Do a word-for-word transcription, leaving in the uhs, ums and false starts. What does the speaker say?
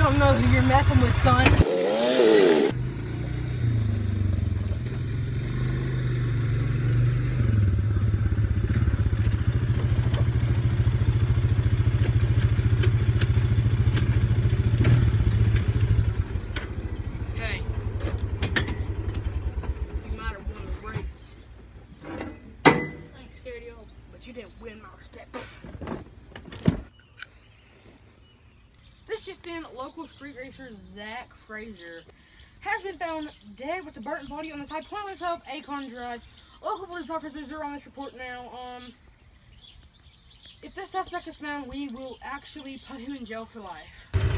don't know who you're messing with, son. Hey, you might have won the race. I ain't scared of you, but you didn't win my respect. This just in, local street racer Zach Frazier has been found dead with a burnt body on the side twenty-one twelve Acorn Drive. Local police officers are on this report now. Um, if this suspect is found, we will actually put him in jail for life.